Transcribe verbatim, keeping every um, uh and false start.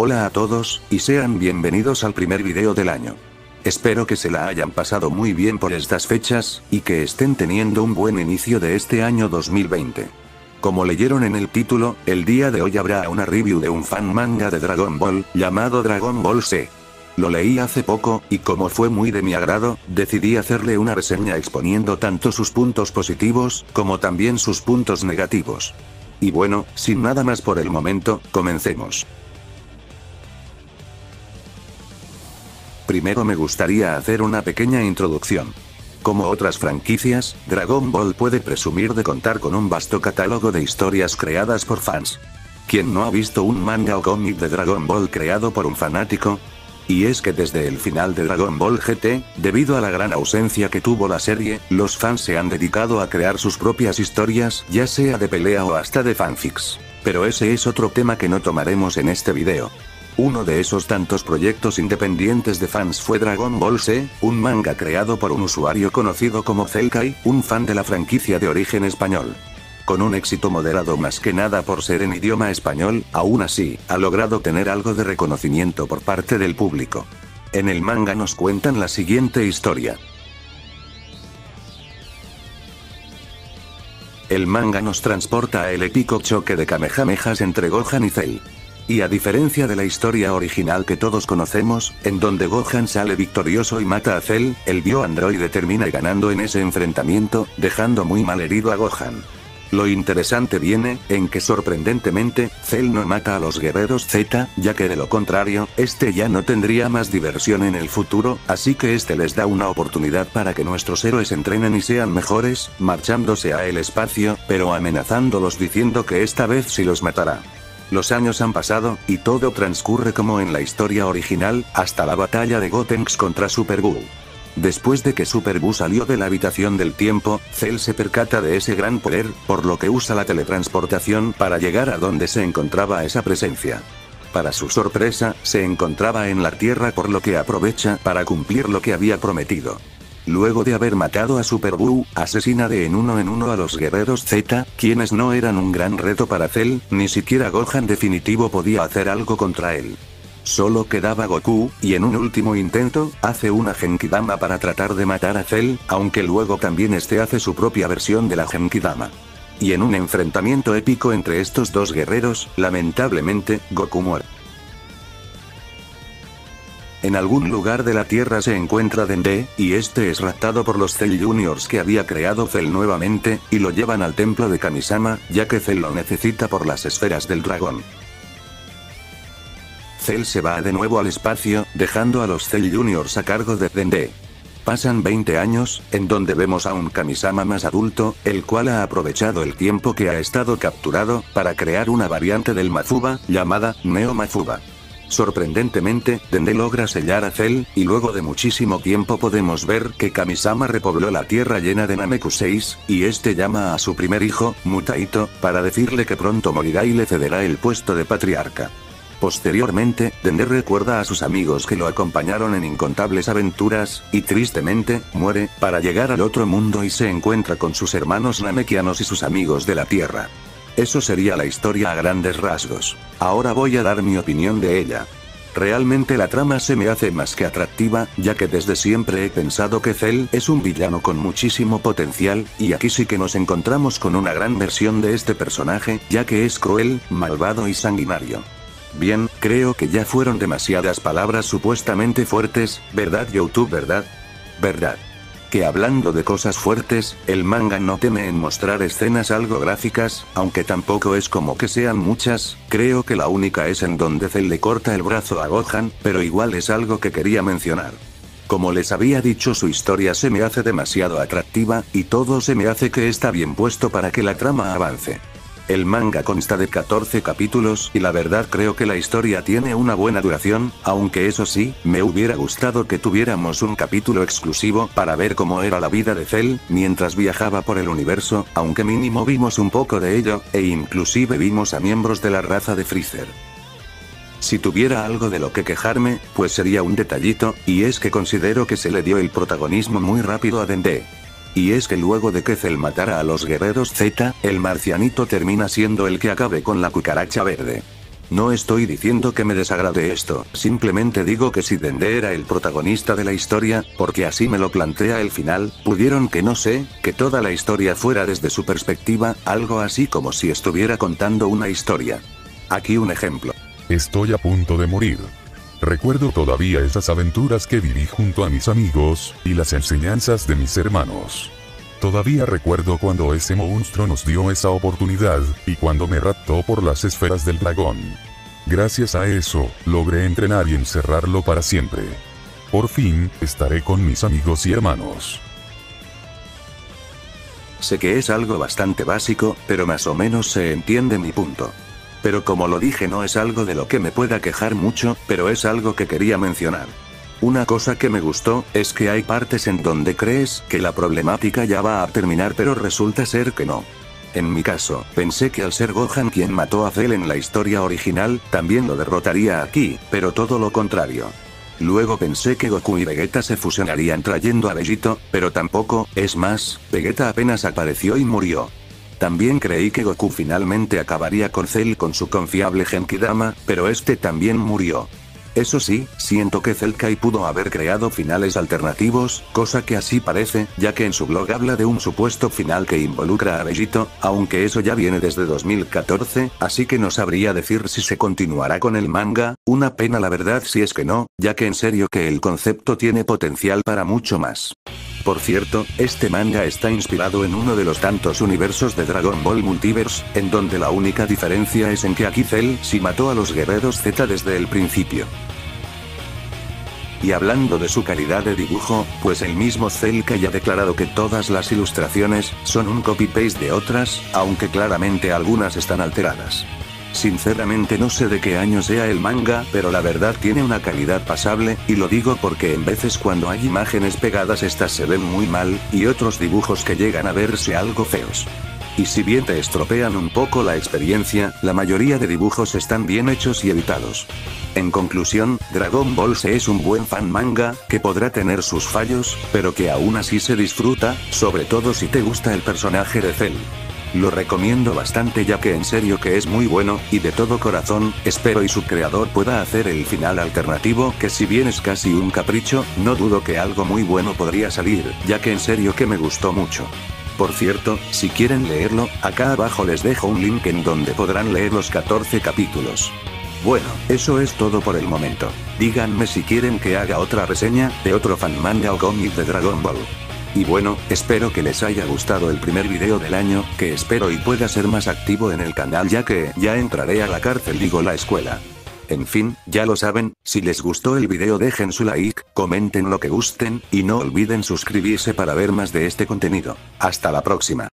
Hola a todos, y sean bienvenidos al primer video del año. Espero que se la hayan pasado muy bien por estas fechas, y que estén teniendo un buen inicio de este año dos mil veinte. Como leyeron en el título, el día de hoy habrá una review de un fan manga de Dragon Ball, llamado Dragon Ball Z. Lo leí hace poco, y como fue muy de mi agrado, decidí hacerle una reseña exponiendo tanto sus puntos positivos, como también sus puntos negativos. Y bueno, sin nada más por el momento, comencemos. Primero me gustaría hacer una pequeña introducción. Como otras franquicias, Dragon Ball puede presumir de contar con un vasto catálogo de historias creadas por fans. ¿Quién no ha visto un manga o cómic de Dragon Ball creado por un fanático? Y es que desde el final de Dragon Ball G T, debido a la gran ausencia que tuvo la serie, los fans se han dedicado a crear sus propias historias, ya sea de pelea o hasta de fanfics. Pero ese es otro tema que no tomaremos en este video. Uno de esos tantos proyectos independientes de fans fue Dragon Ball Z, un manga creado por un usuario conocido como Zelkai, un fan de la franquicia de origen español. Con un éxito moderado más que nada por ser en idioma español, aún así, ha logrado tener algo de reconocimiento por parte del público. En el manga nos cuentan la siguiente historia. El manga nos transporta a el épico choque de Kamehamehas entre Gohan y Cell. Y a diferencia de la historia original que todos conocemos, en donde Gohan sale victorioso y mata a Cell, el bioandroide termina ganando en ese enfrentamiento, dejando muy mal herido a Gohan. Lo interesante viene, en que sorprendentemente, Cell no mata a los guerreros Z, ya que de lo contrario, este ya no tendría más diversión en el futuro, así que este les da una oportunidad para que nuestros héroes entrenen y sean mejores, marchándose a el espacio, pero amenazándolos diciendo que esta vez sí los matará. Los años han pasado, y todo transcurre como en la historia original, hasta la batalla de Gotenks contra Super Buu. Después de que Super Buu salió de la habitación del tiempo, Cell se percata de ese gran poder, por lo que usa la teletransportación para llegar a donde se encontraba esa presencia. Para su sorpresa, se encontraba en la Tierra, por lo que aprovecha para cumplir lo que había prometido. Luego de haber matado a Super Buu, asesina de en uno en uno a los guerreros Z, quienes no eran un gran reto para Cell, ni siquiera Gohan definitivo podía hacer algo contra él. Solo quedaba Goku, y en un último intento, hace una Genkidama para tratar de matar a Cell, aunque luego también este hace su propia versión de la Genkidama. Y en un enfrentamiento épico entre estos dos guerreros, lamentablemente, Goku muere. En algún lugar de la Tierra se encuentra Dende, y este es raptado por los Cell Juniors que había creado Cell nuevamente, y lo llevan al templo de Kamisama, ya que Cell lo necesita por las esferas del dragón. Cell se va de nuevo al espacio, dejando a los Cell Juniors a cargo de Dende. Pasan veinte años, en donde vemos a un Kamisama más adulto, el cual ha aprovechado el tiempo que ha estado capturado, para crear una variante del Mafuba, llamada Neo Mafuba. Sorprendentemente, Dende logra sellar a Cell, y luego de muchísimo tiempo podemos ver que Kamisama repobló la tierra llena de Namekuseis, y este llama a su primer hijo, Mutaito, para decirle que pronto morirá y le cederá el puesto de patriarca. Posteriormente, Dende recuerda a sus amigos que lo acompañaron en incontables aventuras, y tristemente, muere, para llegar al otro mundo y se encuentra con sus hermanos namekianos y sus amigos de la Tierra. Eso sería la historia a grandes rasgos. Ahora voy a dar mi opinión de ella. Realmente la trama se me hace más que atractiva, ya que desde siempre he pensado que Cell es un villano con muchísimo potencial, y aquí sí que nos encontramos con una gran versión de este personaje, ya que es cruel, malvado y sanguinario. Bien, creo que ya fueron demasiadas palabras supuestamente fuertes, ¿verdad YouTube? ¿Verdad? ¿Verdad? Que hablando de cosas fuertes, el manga no teme en mostrar escenas algo gráficas, aunque tampoco es como que sean muchas, creo que la única es en donde Cell le corta el brazo a Gohan, pero igual es algo que quería mencionar. Como les había dicho, su historia se me hace demasiado atractiva, y todo se me hace que está bien puesto para que la trama avance. El manga consta de catorce capítulos, y la verdad creo que la historia tiene una buena duración, aunque eso sí, me hubiera gustado que tuviéramos un capítulo exclusivo para ver cómo era la vida de Cell, mientras viajaba por el universo, aunque mínimo vimos un poco de ello, e inclusive vimos a miembros de la raza de Freezer. Si tuviera algo de lo que quejarme, pues sería un detallito, y es que considero que se le dio el protagonismo muy rápido a Dende. Y es que luego de que Cell matara a los guerreros Z, el marcianito termina siendo el que acabe con la cucaracha verde. No estoy diciendo que me desagrade esto, simplemente digo que si Dende era el protagonista de la historia, porque así me lo plantea el final, pudieron que no sé, que toda la historia fuera desde su perspectiva, algo así como si estuviera contando una historia. Aquí un ejemplo. Estoy a punto de morir. Recuerdo todavía esas aventuras que viví junto a mis amigos, y las enseñanzas de mis hermanos. Todavía recuerdo cuando ese monstruo nos dio esa oportunidad, y cuando me raptó por las esferas del dragón. Gracias a eso, logré entrenar y encerrarlo para siempre. Por fin, estaré con mis amigos y hermanos. Sé que es algo bastante básico, pero más o menos se entiende mi punto. Pero como lo dije, no es algo de lo que me pueda quejar mucho, pero es algo que quería mencionar. Una cosa que me gustó, es que hay partes en donde crees que la problemática ya va a terminar, pero resulta ser que no. En mi caso, pensé que al ser Gohan quien mató a Cell en la historia original, también lo derrotaría aquí, pero todo lo contrario. Luego pensé que Goku y Vegeta se fusionarían trayendo a Vegito, pero tampoco, es más, Vegeta apenas apareció y murió. También creí que Goku finalmente acabaría con Cell con su confiable Genkidama, pero este también murió. Eso sí, siento que Cell Kai pudo haber creado finales alternativos, cosa que así parece, ya que en su blog habla de un supuesto final que involucra a Vegito, aunque eso ya viene desde dos mil catorce, así que no sabría decir si se continuará con el manga, una pena la verdad si es que no, ya que en serio que el concepto tiene potencial para mucho más. Por cierto, este manga está inspirado en uno de los tantos universos de Dragon Ball Multiverse, en donde la única diferencia es en que aquí Cell sí mató a los guerreros Z desde el principio. Y hablando de su calidad de dibujo, pues el mismo Cell Kai ha declarado que todas las ilustraciones son un copy-paste de otras, aunque claramente algunas están alteradas. Sinceramente no sé de qué año sea el manga, pero la verdad tiene una calidad pasable, y lo digo porque en veces cuando hay imágenes pegadas estas se ven muy mal, y otros dibujos que llegan a verse algo feos. Y si bien te estropean un poco la experiencia, la mayoría de dibujos están bien hechos y editados. En conclusión, Dragon Ball Z es un buen fan manga, que podrá tener sus fallos, pero que aún así se disfruta, sobre todo si te gusta el personaje de Cell. Lo recomiendo bastante ya que en serio que es muy bueno, y de todo corazón, espero y su creador pueda hacer el final alternativo que si bien es casi un capricho, no dudo que algo muy bueno podría salir, ya que en serio que me gustó mucho. Por cierto, si quieren leerlo, acá abajo les dejo un link en donde podrán leer los catorce capítulos. Bueno, eso es todo por el momento. Díganme si quieren que haga otra reseña, de otro fan manga o cómic de Dragon Ball. Y bueno, espero que les haya gustado el primer video del año, que espero y pueda ser más activo en el canal ya que ya entraré a la cárcel, digo la escuela. En fin, ya lo saben, si les gustó el video dejen su like, comenten lo que gusten, y no olviden suscribirse para ver más de este contenido. Hasta la próxima.